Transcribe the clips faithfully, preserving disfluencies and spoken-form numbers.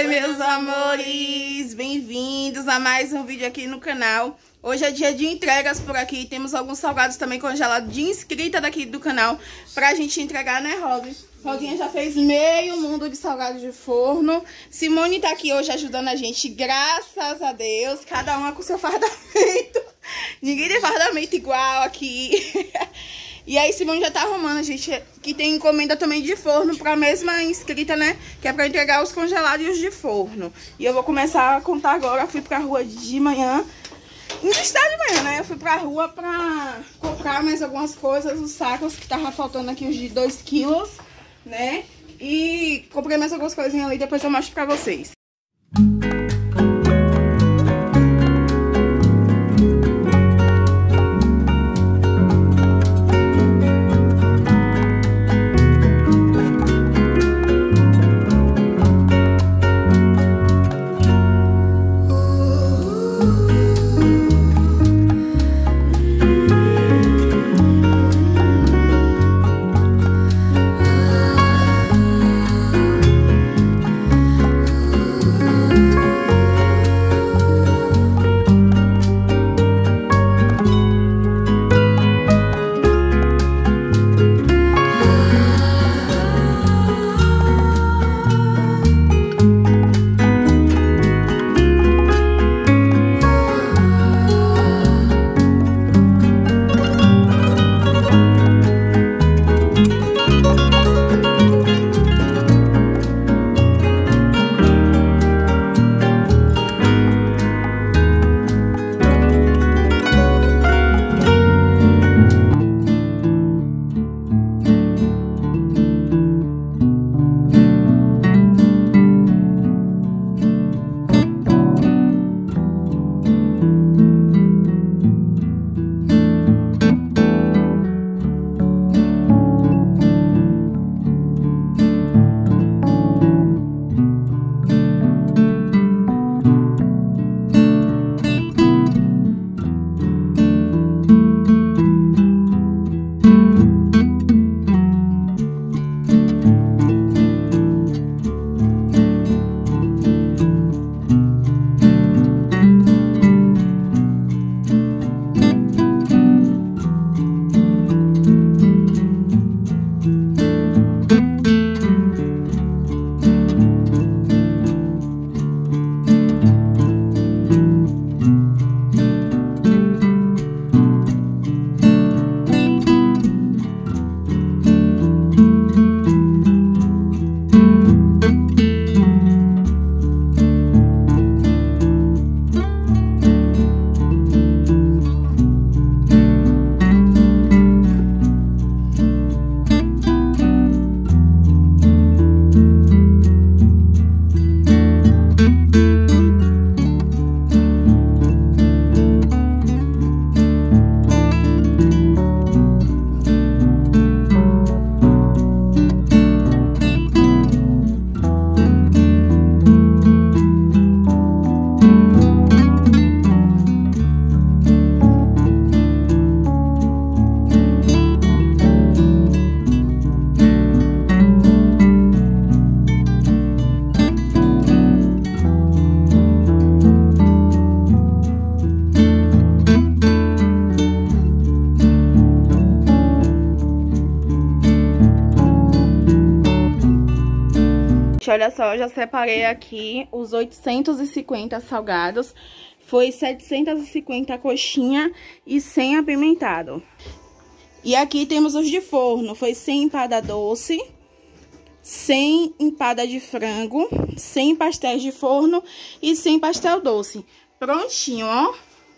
Oi, meus amores! Bem-vindos a mais um vídeo aqui no canal. Hoje é dia de entregas por aqui. Temos alguns salgados também congelados de inscrita daqui do canal pra gente entregar, né, Rosi? Rosinha já fez meio mundo de salgados de forno. Simone tá aqui hoje ajudando a gente, graças a Deus. Cada uma com seu fardamento. Ninguém tem fardamento igual aqui. E aí Simone já tá arrumando, a gente, que tem encomenda também de forno pra mesma inscrita, né? Que é pra entregar os congelados e os de forno. E eu vou começar a contar agora. Eu fui pra rua de manhã. Não está de manhã, né? Eu fui pra rua pra comprar mais algumas coisas, os sacos que tava faltando aqui, os de dois quilos, né? E comprei mais algumas coisinhas ali, depois eu mostro pra vocês. Olha só, eu já separei aqui os oitocentos e cinquenta salgados. Foi setecentos e cinquenta coxinha e cem apimentado. E aqui temos os de forno. Foi cem empada doce, cem empada de frango, cem pastéis de forno e cem pastel doce. Prontinho, ó.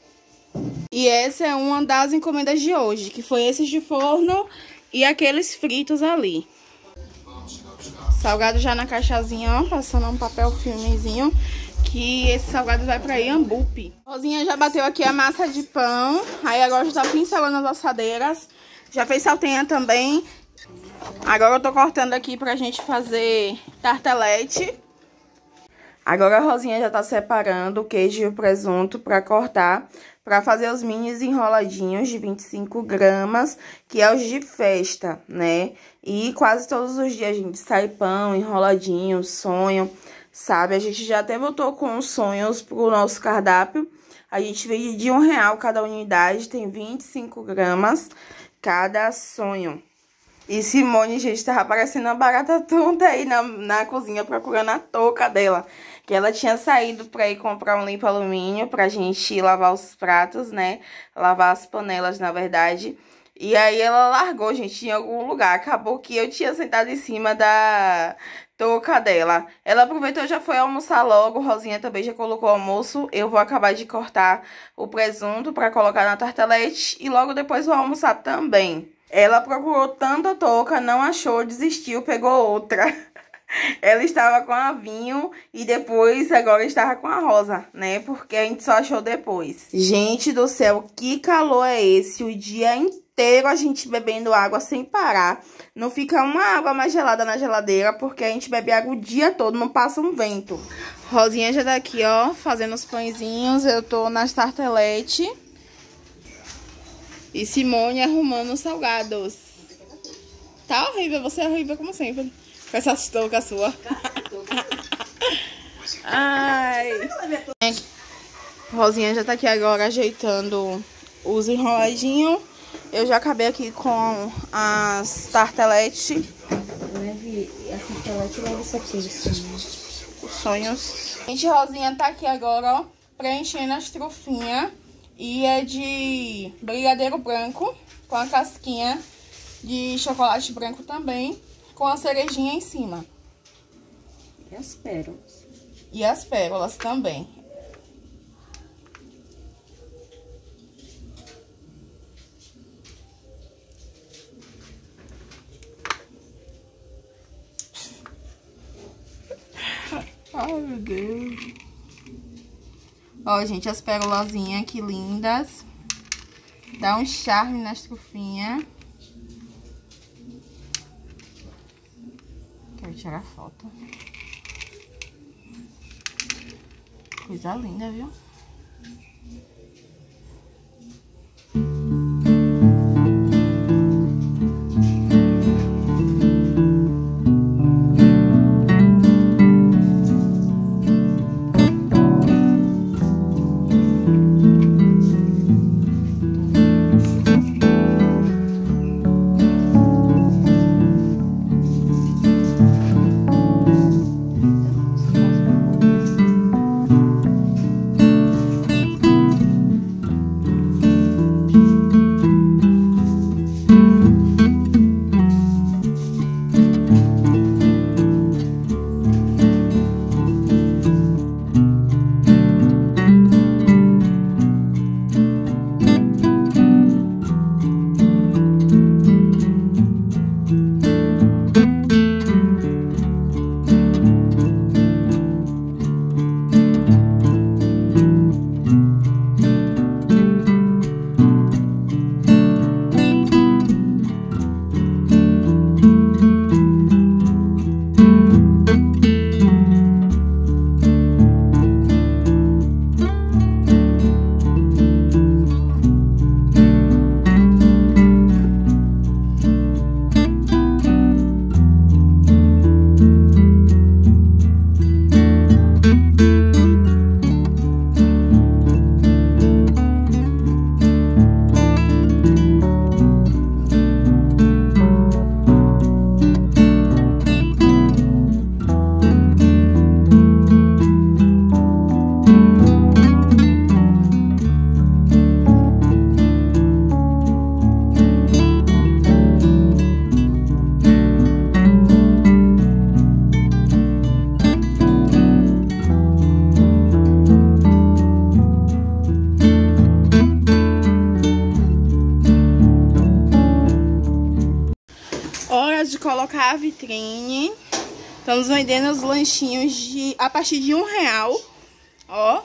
E essa é uma das encomendas de hoje, que foi esses de forno e aqueles fritos ali. Salgado já na caixazinha, ó, passando um papel filmezinho, que esse salgado vai pra Iambupe. Rosinha já bateu aqui a massa de pão, aí agora já tá pincelando as assadeiras. Já fez saltenha também. Agora eu tô cortando aqui pra gente fazer tartelete. Agora a Rosinha já tá separando o queijo e o presunto pra cortar, pra fazer os minis enroladinhos de vinte e cinco gramas, que é os de festa, né? E quase todos os dias a gente sai pão, enroladinho, sonho, sabe? A gente já até voltou com os sonhos pro nosso cardápio. A gente vende de um real cada unidade, tem vinte e cinco gramas cada sonho. E Simone, gente, tava parecendo uma barata tonta aí na, na cozinha procurando a touca dela. Que ela tinha saído pra ir comprar um limpa-alumínio pra gente lavar os pratos, né? Lavar as panelas, na verdade. E aí ela largou, gente, em algum lugar. Acabou que eu tinha sentado em cima da touca dela. Ela aproveitou e já foi almoçar logo. Rosinha também já colocou o almoço. Eu vou acabar de cortar o presunto pra colocar na tartelete. E logo depois vou almoçar também. Ela procurou tanto a touca, não achou, desistiu, pegou outra. Ela estava com a vinho e depois agora estava com a rosa, né? Porque a gente só achou depois. Gente do céu, que calor é esse? O dia inteiro a gente bebendo água sem parar. Não fica uma água mais gelada na geladeira, porque a gente bebe água o dia todo, não passa um vento. Rosinha já tá aqui, ó, fazendo os pãezinhos. Eu tô nas tarteletes. E Simone arrumando os salgados. Tá horrível, você é horrível como sempre. Com essa touca sua. Ai. Rosinha já tá aqui agora ajeitando os enroladinhos. Eu já acabei aqui com as tarteletes. Leve a tartelete, leve isso aqui. Os sonhos. Gente, Rosinha tá aqui agora, ó, preenchendo as trufinhas. E é de brigadeiro branco, com a casquinha de chocolate branco também, com a cerejinha em cima. E as pérolas. E as pérolas também. Ai, meu Deus. Ó, gente, as pérolazinhas, que lindas. Dá um charme nas trufinhas. Quero tirar foto. Coisa linda, viu? De colocar a vitrine. Estamos vendendo os lanchinhos de, a partir de um real. Ó.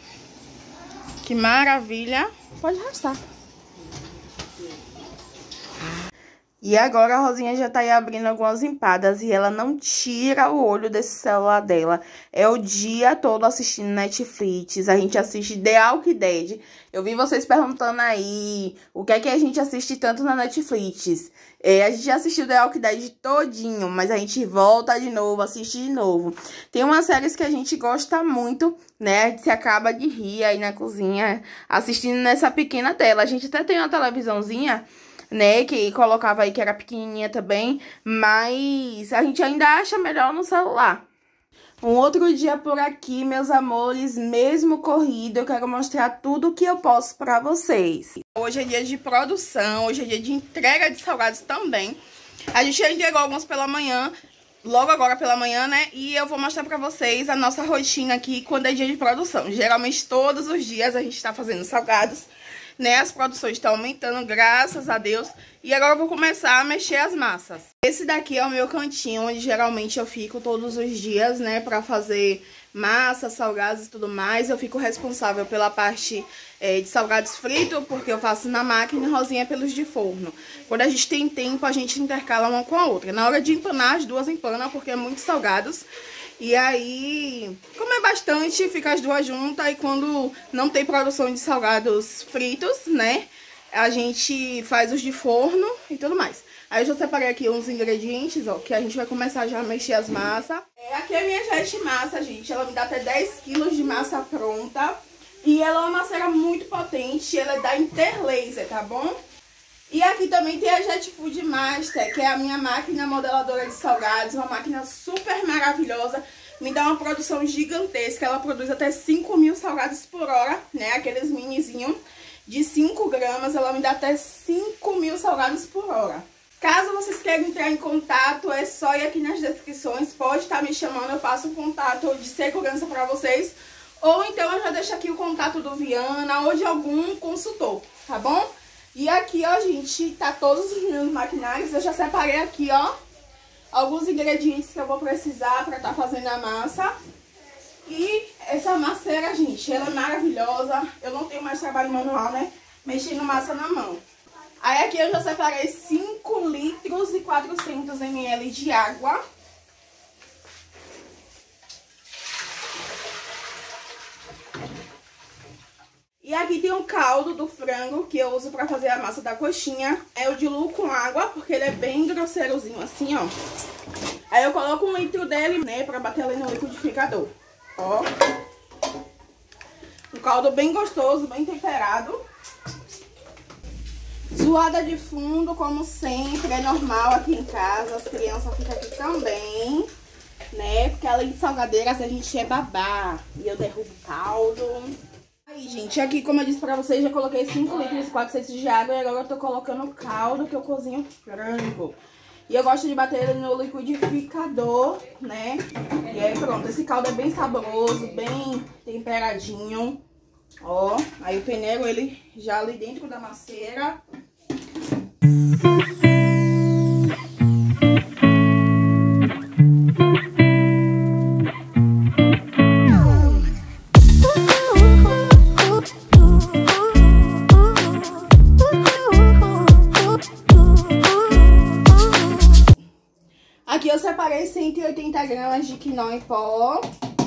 Que maravilha. Pode arrastar. E agora a Rosinha já tá aí abrindo algumas empadas e ela não tira o olho desse celular dela. É o dia todo assistindo Netflix, a gente assiste The Walking Dead. Eu vi vocês perguntando aí o que é que a gente assiste tanto na Netflix. É, a gente já assistiu The Walking Dead todinho, mas a gente volta de novo, assiste de novo. Tem umas séries que a gente gosta muito, né? A gente se acaba de rir aí na cozinha, assistindo nessa pequena tela. A gente até tem uma televisãozinha, né, que colocava aí que era pequenininha também, mas a gente ainda acha melhor no celular. Um outro dia por aqui, meus amores, mesmo corrido, eu quero mostrar tudo que eu posso pra vocês. Hoje é dia de produção, hoje é dia de entrega de salgados também. A gente já entregou alguns pela manhã, logo agora pela manhã, né? E eu vou mostrar pra vocês a nossa rotina aqui quando é dia de produção. Geralmente todos os dias a gente tá fazendo salgados, né? As produções estão aumentando, graças a Deus. E agora eu vou começar a mexer as massas. Esse daqui é o meu cantinho, onde geralmente eu fico todos os dias, né? Pra fazer massa, salgados e tudo mais. Eu fico responsável pela parte é, de salgados fritos, porque eu faço na máquina, e Rosinha pelos de forno. Quando a gente tem tempo, a gente intercala uma com a outra. Na hora de empanar, as duas empanam, porque é muito salgados. E aí, como é bastante, fica as duas juntas. E quando não tem produção de salgados fritos, né, a gente faz os de forno e tudo mais. Aí eu já separei aqui uns ingredientes, ó, que a gente vai começar já a mexer as massas. É, aqui é a minha Jet Massa, gente. Ela me dá até dez quilos de massa pronta. E ela é uma masseira muito potente, ela é da Interlaser, tá bom? E aqui também tem a Jet Food Master, que é a minha máquina modeladora de salgados, uma máquina super maravilhosa, me dá uma produção gigantesca, ela produz até cinco mil salgados por hora, né, aqueles minizinhos de cinco gramas, ela me dá até cinco mil salgados por hora. Caso vocês queiram entrar em contato, é só ir aqui nas descrições, pode estar me chamando, eu passo um contato de segurança para vocês, ou então eu já deixo aqui o contato do Viana ou de algum consultor, tá bom? E aqui, ó, gente, tá todos os meus maquinários. Eu já separei aqui, ó, alguns ingredientes que eu vou precisar pra tá fazendo a massa. E essa masseira, gente, ela é maravilhosa. Eu não tenho mais trabalho manual, né? Mexendo massa na mão. Aí aqui eu já separei cinco litros e quatrocentos mililitros de água. E aqui tem um caldo do frango que eu uso pra fazer a massa da coxinha. Eu diluo com água, porque ele é bem grosseirozinho assim, ó. Aí eu coloco um litro dele, né, pra bater ali no liquidificador. Ó. Um caldo bem gostoso, bem temperado. Zoada de fundo, como sempre, é normal aqui em casa. As crianças ficam aqui também, né, porque além de salgadeiras a gente é babá. E eu derrubo o caldo. Aí, gente, aqui, como eu disse pra vocês, já coloquei cinco litros e quatrocentos de água e agora eu tô colocando o caldo que eu cozinho frango. E eu gosto de bater ele no liquidificador, né? E aí, pronto, esse caldo é bem saboroso, bem temperadinho. Ó, aí eu peneiro ele já ali dentro da masseira. Aqui eu separei cento e oitenta gramas de quinoa em pó.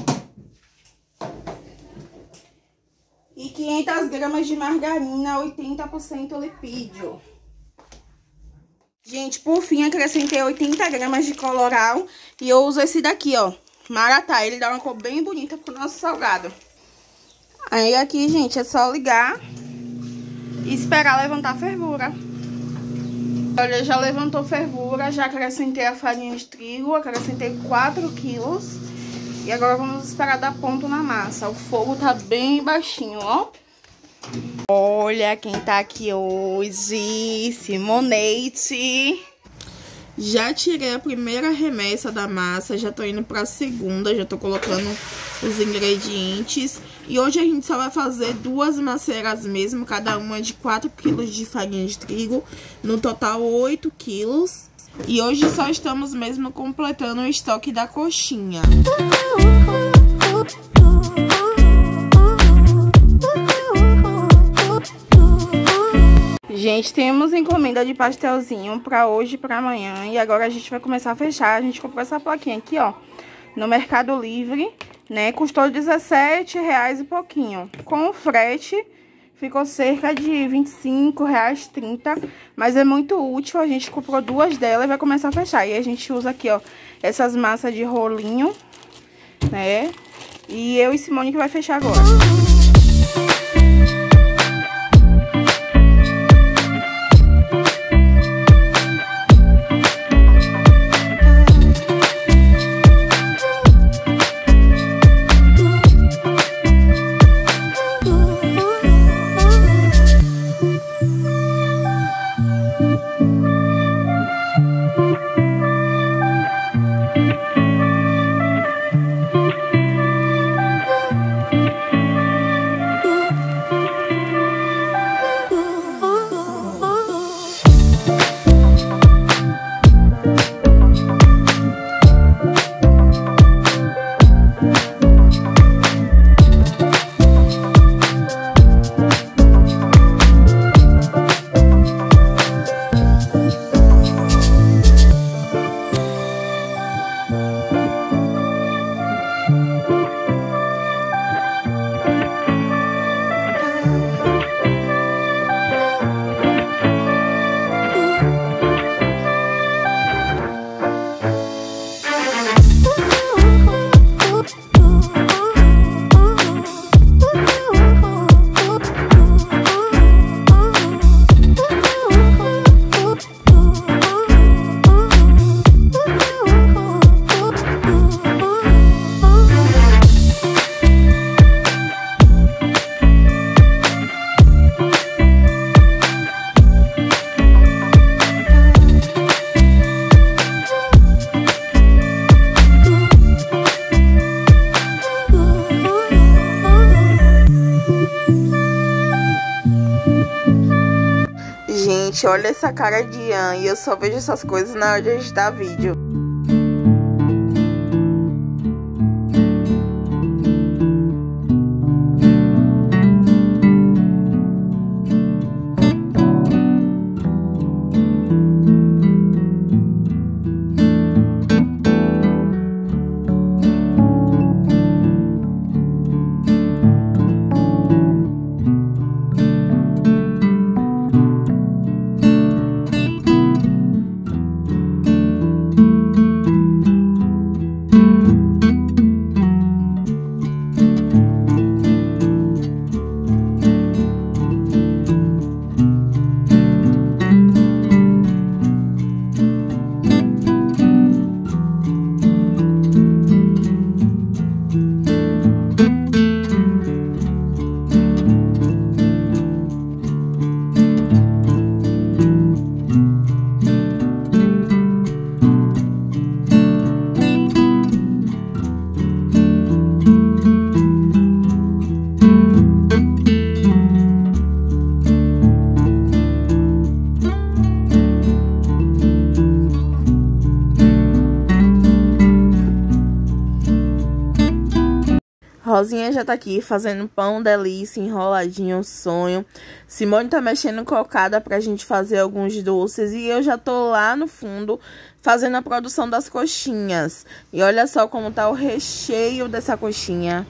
E quinhentas gramas de margarina, oitenta por cento lipídio. Gente, por fim, acrescentei oitenta gramas de colorau. E eu uso esse daqui, ó, Maratá. Ele dá uma cor bem bonita pro nosso salgado. Aí aqui, gente, é só ligar e esperar levantar a fervura. Olha, já levantou fervura, já acrescentei a farinha de trigo, acrescentei quatro quilos. E agora vamos esperar dar ponto na massa. O fogo tá bem baixinho, ó. Olha quem tá aqui hoje, Simoneide. Já tirei a primeira remessa da massa, já tô indo pra segunda, já tô colocando os ingredientes. E hoje a gente só vai fazer duas maceiras mesmo, cada uma de quatro quilos de farinha de trigo, no total oito quilos. E hoje só estamos mesmo completando o estoque da coxinha. Gente, temos encomenda de pastelzinho pra hoje e pra amanhã. E agora a gente vai começar a fechar. A gente comprou essa plaquinha aqui, ó, no Mercado Livre, né? Custou dezessete reais e pouquinho. Com o frete, ficou cerca de vinte e cinco reais, trinta. Mas é muito útil. A gente comprou duas delas e vai começar a fechar. E a gente usa aqui, ó, essas massas de rolinho, né? E eu e Simone que vai fechar agora. Gente, olha essa cara de Ian, e eu só vejo essas coisas na hora de editar vídeo. Rosinha já tá aqui fazendo pão delícia, enroladinho, sonho. Simone tá mexendo cocada pra gente fazer alguns doces. E eu já tô lá no fundo fazendo a produção das coxinhas. E olha só como tá o recheio dessa coxinha.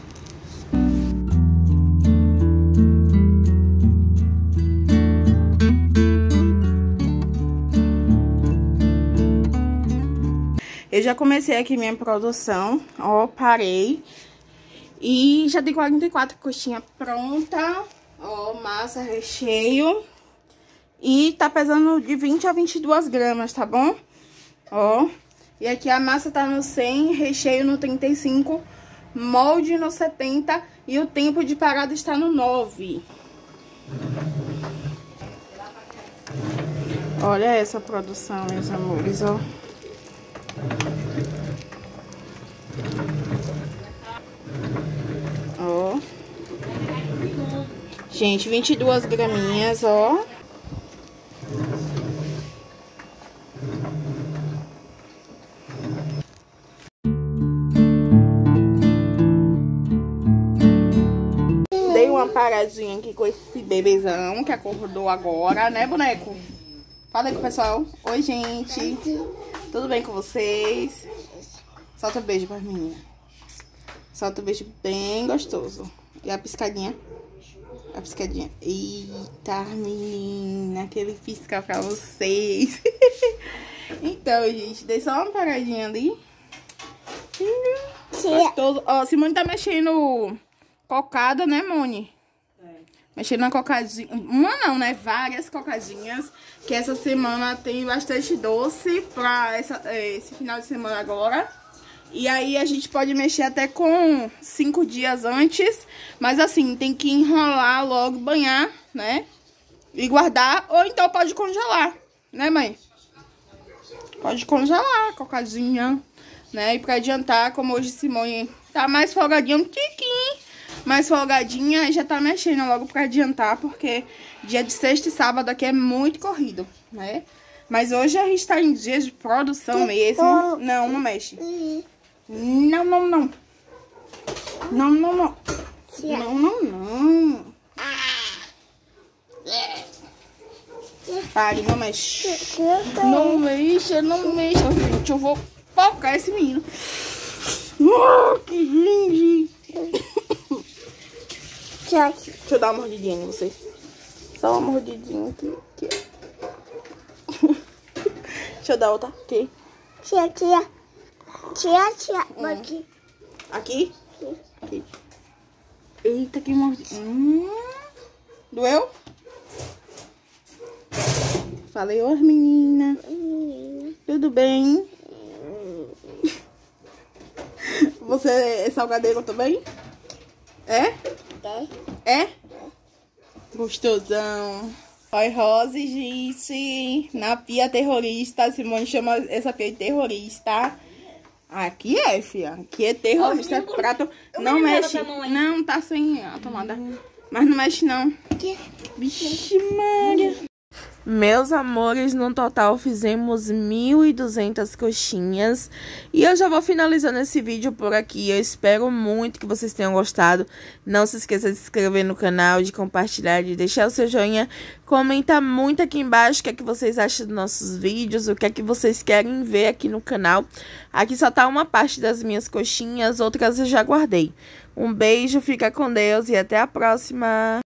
Eu já comecei aqui minha produção, ó, parei. E já tem quarenta e quatro coxinhas pronta, ó, massa, recheio. E tá pesando de vinte a vinte e duas gramas, tá bom? Ó, e aqui a massa tá no cem, recheio no trinta e cinco, molde no setenta e o tempo de parada está no nove. Olha essa produção, meus amores, ó. Ó. Gente, vinte e duas graminhas, ó. paradinha aqui com esse bebezão que acordou agora, né, boneco? Fala aí com o pessoal. Oi, gente. Tudo bem com vocês? Solta um beijo para as meninas. Solta um beijo bem gostoso. E a piscadinha? A piscadinha. Eita, menina, aquele pisca pra vocês. Então, gente, dei só uma paradinha ali. Gostoso. Ó, Simone tá mexendo cocada, né, Moni? É. Mexendo na cocadinha. Uma não, né? Várias cocadinhas. Que essa semana tem bastante doce pra essa, esse final de semana agora. E aí a gente pode mexer até com cinco dias antes. Mas assim, tem que enrolar logo, banhar, né? E guardar. Ou então pode congelar, né, mãe? Pode congelar a cocadinha, né? E pra adiantar, como hoje Simone tá mais folgadinha, um tiquinho mais folgadinha, já tá mexendo logo pra adiantar, porque dia de sexta e sábado aqui é muito corrido, né? Mas hoje a gente tá em dias de produção mesmo. Não, não mexe. Não, não, não. Não, não, não. Não, não, não. Pare, não mexe. Não mexa, não mexa, gente. Eu vou focar esse menino. Oh, que lindo. Deixa eu dar uma mordidinha em você. Só uma mordidinha aqui. aqui. Deixa eu dar outra aqui. Tia, tia. Tia, tia. Hum. Aqui. Aqui? Aqui. Eita, que mordidinha. Hum. Doeu? Falei, oi, menina. Tudo bem? Você é salgadeiro também? É? É? É? Gostosão. Oi, Rose, gente. Na pia terrorista. A Simone chama essa pia de terrorista. Aqui é, filha. Aqui é terrorista. É prato. Não mexe. Não, tá sem a tomada. Mas não mexe, não. Vixe, Maria. Meus amores, no total fizemos mil e duzentas coxinhas. E eu já vou finalizando esse vídeo por aqui. Eu espero muito que vocês tenham gostado. Não se esqueça de se inscrever no canal, de compartilhar, de deixar o seu joinha. Comenta muito aqui embaixo o que é que vocês acham dos nossos vídeos, o que é que vocês querem ver aqui no canal. Aqui só tá uma parte das minhas coxinhas, outras eu já guardei. Um beijo, fica com Deus e até a próxima!